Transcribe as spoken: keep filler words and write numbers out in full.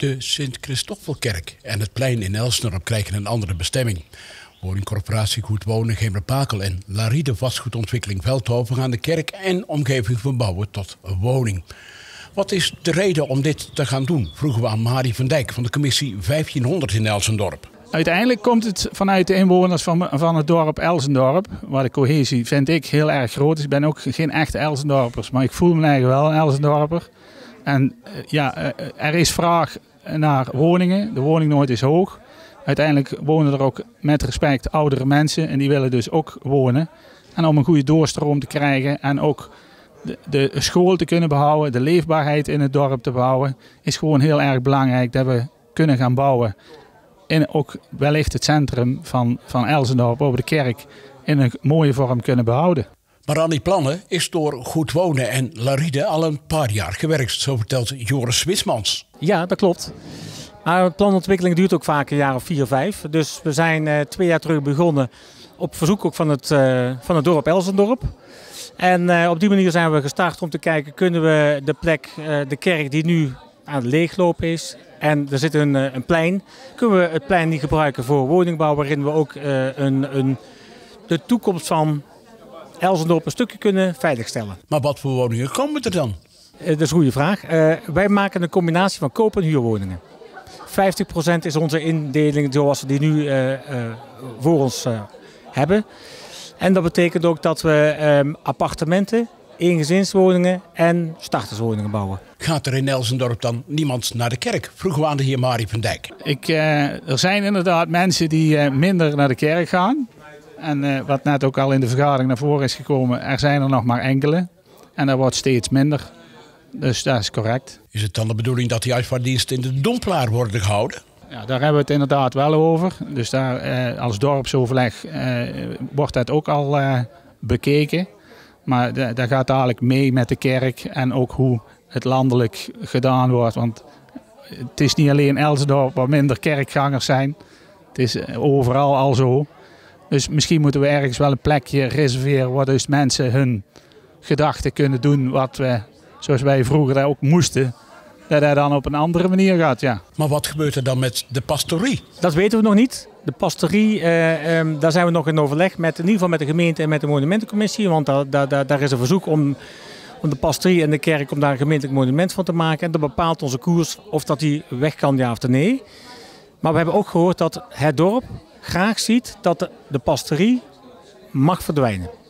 De Sint-Christoffelkerk en het plein in Elsendorp krijgen een andere bestemming. Woningcorporatie Goed Wonen Gemert-Pakel en Laride Vastgoedontwikkeling Veldhoven gaan de kerk en omgeving verbouwen tot een woning. Wat is de reden om dit te gaan doen, vroegen we aan Marie van Dijk van de commissie vijftienhonderd in Elsendorp. Uiteindelijk komt het vanuit de inwoners van, van het dorp Elsendorp, waar de cohesie, vind ik, heel erg groot is. Ik ben ook geen echte Elsendorpers, maar ik voel me eigenlijk wel een Elsendorper. En ja, er is vraag naar woningen. De woningnood is hoog. Uiteindelijk wonen er ook met respect oudere mensen en die willen dus ook wonen. En om een goede doorstroom te krijgen en ook de, de school te kunnen behouden, de leefbaarheid in het dorp te behouden, is gewoon heel erg belangrijk dat we kunnen gaan bouwen. En ook wellicht het centrum van, van Elsendorp over de kerk in een mooie vorm kunnen behouden. Maar aan die plannen is door Goed Wonen en Laride al een paar jaar gewerkt, zo vertelt Joris Wismans. Ja, dat klopt. Maar planontwikkeling duurt ook vaak een jaar of vier, vijf. Dus we zijn uh, twee jaar terug begonnen op verzoek ook van het, uh, van het dorp Elsendorp. En uh, op die manier zijn we gestart om te kijken, kunnen we de plek, uh, de kerk die nu aan het leeglopen is, en er zit een, een plein, kunnen we het plein niet gebruiken voor woningbouw, waarin we ook uh, een, een, de toekomst van Elsendorp een stukje kunnen veiligstellen. Maar wat voor woningen komen er dan? Uh, dat is een goede vraag. Uh, wij maken een combinatie van koop- en huurwoningen. vijftig procent is onze indeling zoals we die nu uh, uh, voor ons uh, hebben. En dat betekent ook dat we um, appartementen, eengezinswoningen en starterswoningen bouwen. Gaat er in Elsendorp dan niemand naar de kerk? Vroegen we aan de heer Marie van Dijk. Ik, uh, er zijn inderdaad mensen die uh, minder naar de kerk gaan. En uh, wat net ook al in de vergadering naar voren is gekomen, er zijn er nog maar enkele. En dat wordt steeds minder. Dus dat is correct. Is het dan de bedoeling dat die uitvaartdiensten in de Domplaar worden gehouden? Ja, daar hebben we het inderdaad wel over. Dus daar eh, als dorpsoverleg eh, wordt dat ook al eh, bekeken. Maar d- dat gaat dadelijk mee met de kerk en ook hoe het landelijk gedaan wordt. Want het is niet alleen Elsendorp waar minder kerkgangers zijn. Het is overal al zo. Dus misschien moeten we ergens wel een plekje reserveren waar dus mensen hun gedachten kunnen doen wat we, zoals wij vroeger daar ook moesten. Dat hij dan op een andere manier gaat, ja. Maar wat gebeurt er dan met de pastorie? Dat weten we nog niet. De pastorie, uh, um, daar zijn we nog in overleg met, in ieder geval met de gemeente en met de monumentencommissie. Want daar, daar, daar is een verzoek om, om de pastorie en de kerk om daar een gemeentelijk monument van te maken. En dat bepaalt onze koers of dat die weg kan, ja of nee. Maar we hebben ook gehoord dat het dorp graag ziet dat de, de pastorie mag verdwijnen.